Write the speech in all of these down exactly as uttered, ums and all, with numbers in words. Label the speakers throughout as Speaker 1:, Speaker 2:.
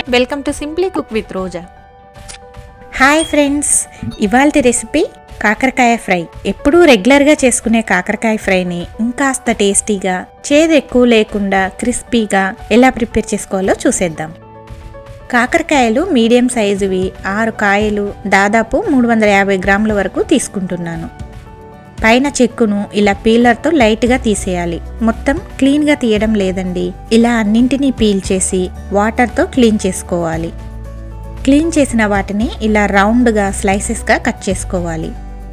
Speaker 1: Welcome to simply cook with Roja.
Speaker 2: Hi friends, ఇవాల్టి recipe కాకరకాయ fry. ఎప్పుడూ రెగ్యులర్గా చేసుకునే కాకరకాయ ఫ్రైని ఇంకాస్త టేస్టీగా, చేదు ఎక్కువ లేకుండా క్రిస్పీగా ఎలా ప్రిపేర్ చేసుకోవాలో చూసేద్దాం. కాకరకాయలు మీడియం సైజువి ఆరు కాయలు దాదాపు మూడు వందల యాభై గ్రాముల వరకు తీసుకుంటున్నాను. పైన చెక్కును ఇలా పీలర్తో లైట్గా తీసేయాలి. మొత్తం క్లీన్గా తీయడం లేదండి, ఇలా అన్నింటినీ పీల్ చేసి వాటర్తో క్లీన్ చేసుకోవాలి. క్లీన్ చేసిన వాటిని ఇలా రౌండ్గా స్లైసెస్గా కట్ చేసుకోవాలి.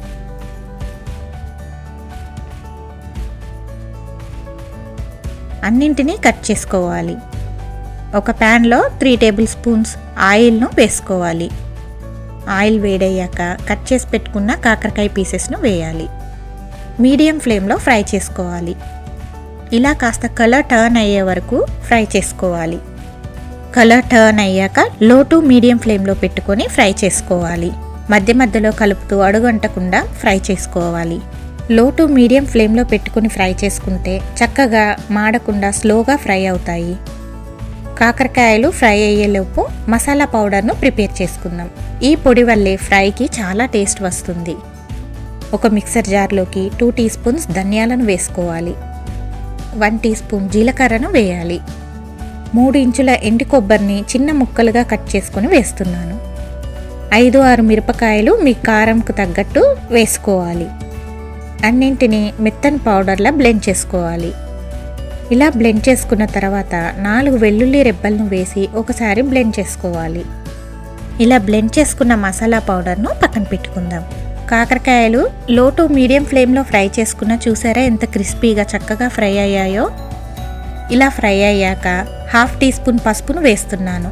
Speaker 2: అన్నింటినీ కట్ చేసుకోవాలి. ఒక ప్యాన్లో త్రీ టేబుల్ స్పూన్స్ ఆయిల్ను వేసుకోవాలి. ఆయిల్ వేడయ్యాక కట్ చేసి పెట్టుకున్న కాకరకాయ పీసెస్ను వేయాలి. మీడియం ఫ్లేమ్లో ఫ్రై చేసుకోవాలి. ఇలా కాస్త కలర్ టర్న్ అయ్యే వరకు ఫ్రై చేసుకోవాలి. కలర్ టర్న్ అయ్యాక లో టు మీడియం ఫ్లేమ్లో పెట్టుకొని ఫ్రై చేసుకోవాలి. మధ్య మధ్యలో కలుపుతూ అడుగంటకుండా ఫ్రై చేసుకోవాలి. లో టు మీడియం ఫ్లేమ్లో పెట్టుకుని ఫ్రై చేసుకుంటే చక్కగా మాడకుండా స్లోగా ఫ్రై అవుతాయి. కాకరకాయలు ఫ్రై అయ్యేలోపు మసాలా పౌడర్ను ప్రిపేర్ చేసుకుందాం. ఈ పొడి వల్లే ఫ్రైకి చాలా టేస్ట్ వస్తుంది. ఒక మిక్సర్ జార్లోకి టూ టీ స్పూన్స్ ధనియాలను వేసుకోవాలి. వన్ టీ స్పూన్ జీలకర్రను వేయాలి. మూడు ఇంచుల ఎండు కొబ్బరిని చిన్న ముక్కలుగా కట్ చేసుకొని వేస్తున్నాను. ఐదు ఆరు మిరపకాయలు మీ కారంకు తగ్గట్టు వేసుకోవాలి. అన్నింటినీ మెత్తని పౌడర్లా బ్లెండ్ చేసుకోవాలి. ఇలా బ్లెండ్ చేసుకున్న తర్వాత నాలుగు వెల్లుల్లి రెబ్బలను వేసి ఒకసారి బ్లెండ్ చేసుకోవాలి. ఇలా బ్లెండ్ చేసుకున్న మసాలా పౌడర్ను పక్కన పెట్టుకుందాం. కాకరకాయలు లో టు మీడియం ఫ్లేమ్లో ఫ్రై చేసుకున్న చూసారా ఎంత క్రిస్పీగా చక్కగా ఫ్రై అయ్యాయో. ఇలా ఫ్రై అయ్యాక హాఫ్ టీ స్పూన్ పసుపును వేస్తున్నాను.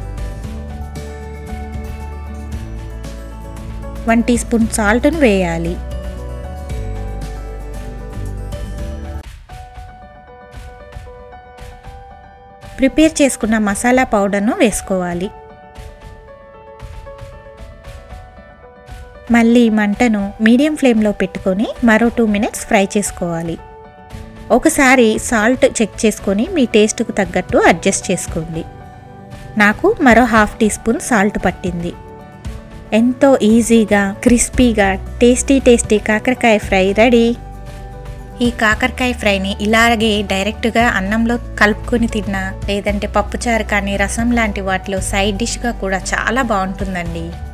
Speaker 2: వన్ టీ స్పూన్ సాల్ట్ను వేయాలి. ప్రిపేర్ చేసుకున్న మసాలా పౌడర్ను వేసుకోవాలి. మళ్ళీ మంటను మీడియం ఫ్లేమ్లో పెట్టుకొని మరో టూ మినిట్స్ ఫ్రై చేసుకోవాలి. ఒకసారి సాల్ట్ చెక్ చేసుకొని మీ టేస్ట్కు తగ్గట్టు అడ్జస్ట్ చేసుకోండి. నాకు మరో హాఫ్ టీ స్పూన్ సాల్ట్ పట్టింది. ఎంతో ఈజీగా క్రిస్పీగా టేస్టీ టేస్టీ కాకరకాయ ఫ్రై రెడీ. ఈ కాకరకాయ ఫ్రైని ఇలాగే డైరెక్ట్గా అన్నంలో కలుపుకొని తిన్నా, లేదంటే పప్పుచారు కానీ రసం లాంటి వాటిలో సైడ్ డిష్గా కూడా చాలా బాగుంటుందండి.